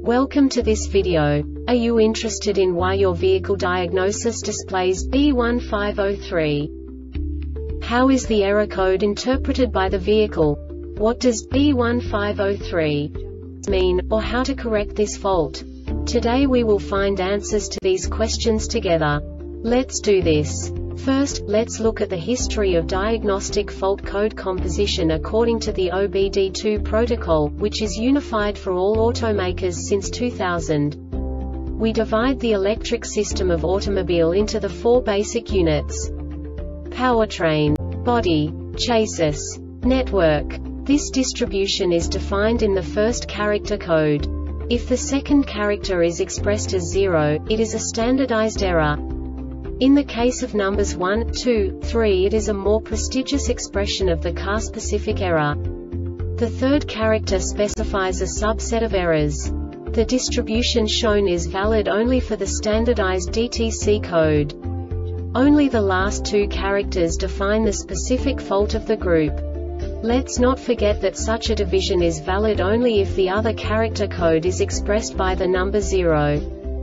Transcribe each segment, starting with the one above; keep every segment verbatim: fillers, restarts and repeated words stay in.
Welcome to this video. Are you interested in why your vehicle diagnosis displays B one five zero three? How is the error code interpreted by the vehicle? What does B one five zero three mean, or how to correct this fault? Today we will find answers to these questions together. Let's do this. First, let's look at the history of diagnostic fault code composition according to the O B D two protocol, which is unified for all automakers since two thousand. We divide the electric system of automobile into the four basic units: powertrain, body, chassis, network. This distribution is defined in the first character code. If the second character is expressed as zero, it is a standardized error. In the case of numbers one, two, three, it is a more prestigious expression of the car-specific error. The third character specifies a subset of errors. The distribution shown is valid only for the standardized D T C code. Only the last two characters define the specific fault of the group. Let's not forget that such a division is valid only if the other character code is expressed by the number zero.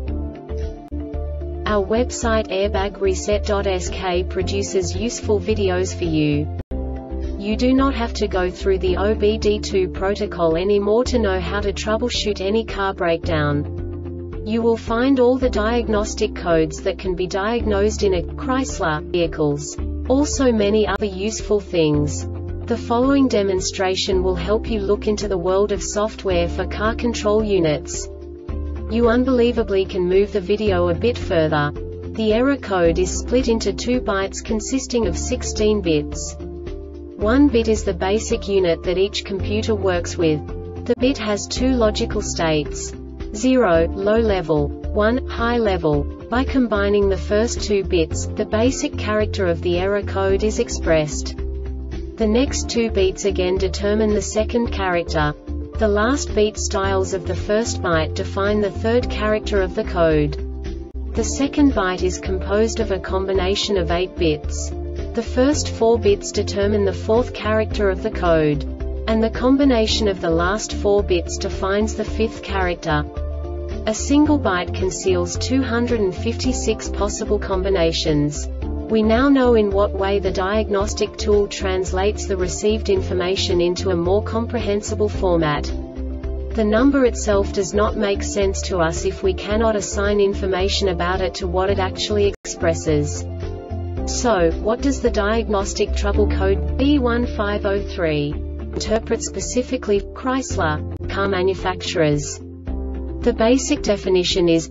Our website airbag reset dot S K produces useful videos for you. You do not have to go through the O B D two protocol anymore to know how to troubleshoot any car breakdown. You will find all the diagnostic codes that can be diagnosed in a Chrysler vehicles. Also many other useful things. The following demonstration will help you look into the world of software for car control units. You unbelievably can move the video a bit further. The error code is split into two bytes consisting of sixteen bits. One bit is the basic unit that each computer works with. The bit has two logical states: zero, low level, one, high level. By combining the first two bits, the basic character of the error code is expressed. The next two bits again determine the second character. The last beat styles of the first byte define the third character of the code. The second byte is composed of a combination of eight bits. The first four bits determine the fourth character of the code. And the combination of the last four bits defines the fifth character. A single byte conceals two hundred fifty-six possible combinations. We now know in what way the diagnostic tool translates the received information into a more comprehensible format. The number itself does not make sense to us if we cannot assign information about it to what it actually expresses. So, what does the diagnostic trouble code B one five zero three interpret specifically for Chrysler car manufacturers? The basic definition is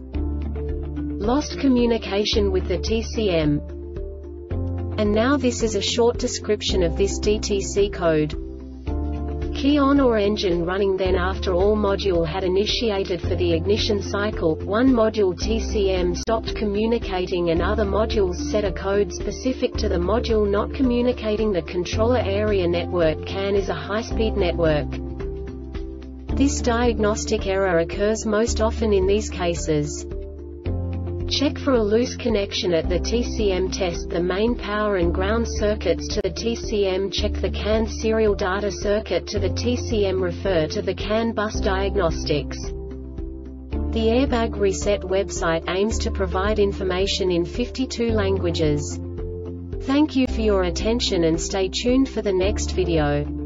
lost communication with the T C M. And now this is a short description of this D T C code. Key on or engine running. Then after all module had initiated for the ignition cycle, one module T C M stopped communicating and other modules set a code specific to the module not communicating. The controller area network C A N is a high-speed network. This diagnostic error occurs most often in these cases: check for a loose connection at the T C M. Test the main power and ground circuits to the T C M. Check the C A N serial data circuit to the T C M. Refer to the C A N bus diagnostics. The Airbag Reset website aims to provide information in fifty-two languages. Thank you for your attention and stay tuned for the next video.